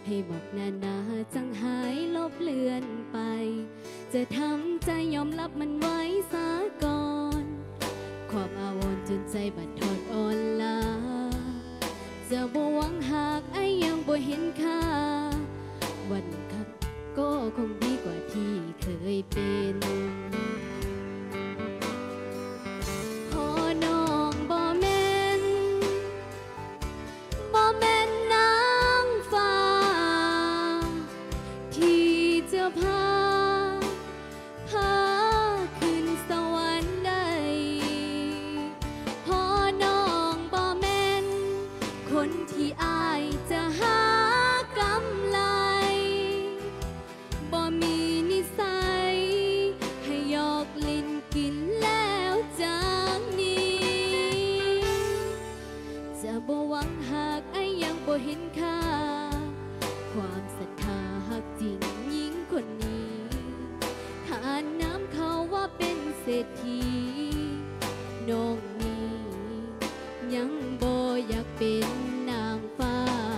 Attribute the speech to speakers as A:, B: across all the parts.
A: ให้บอกนาจังหายลบเลือนไปจะทำใจยอมรับมันไว้ซะก่อนความอาวรณ์จนใจบัดทอนอ่อนล้าจะบ่หวังหากไอ้ยังบ่เห็นค่าวันคักก็คงดีกว่าที่เคยเป็นพอน้องบ่แม่นนางฟ้าที่จะพาขึ้นสวรรค์ได้พอน้องบ่แม่นคนที่อายจะหากำไรบ่มีนิสัยให้หยอกลิ้นกินแล้วจากนี้จะบ่หวังหากไอ้ยังบ่เห็นค่าความศรัทธาหักจริงยิ่งคนนี้ขานน้ำเขาว่าเป็นเศรษฐีน้องนี้ยังบ่อยากเป็นนางฟ้า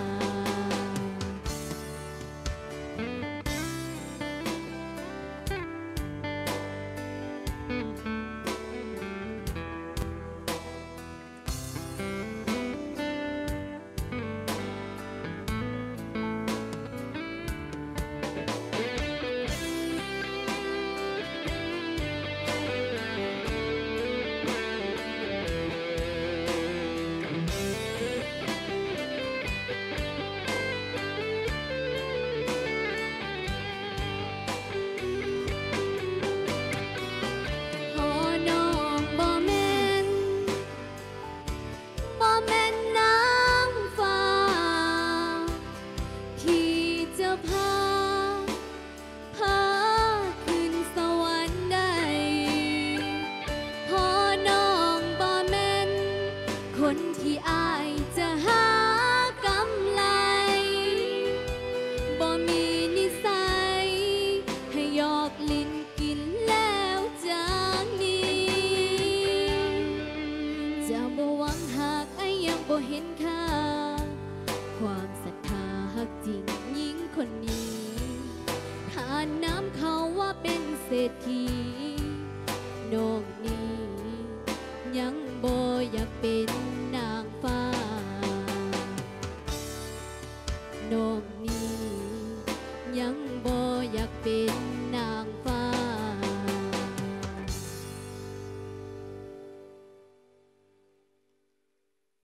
A: คนที่อายจะหากำไรบ่มีนิสัยให้หยอกลิ้นกินแล้วจากนี้จะบ่หวังหากไอ้ยังบ่เห็นค่าความศรัทธาหักจริงยิ่งคนนี้ขานน้ำเขาว่าเป็นเศรษฐีน้องนี้ยังบ่อยากเป็นนางฟ้าน้องนี้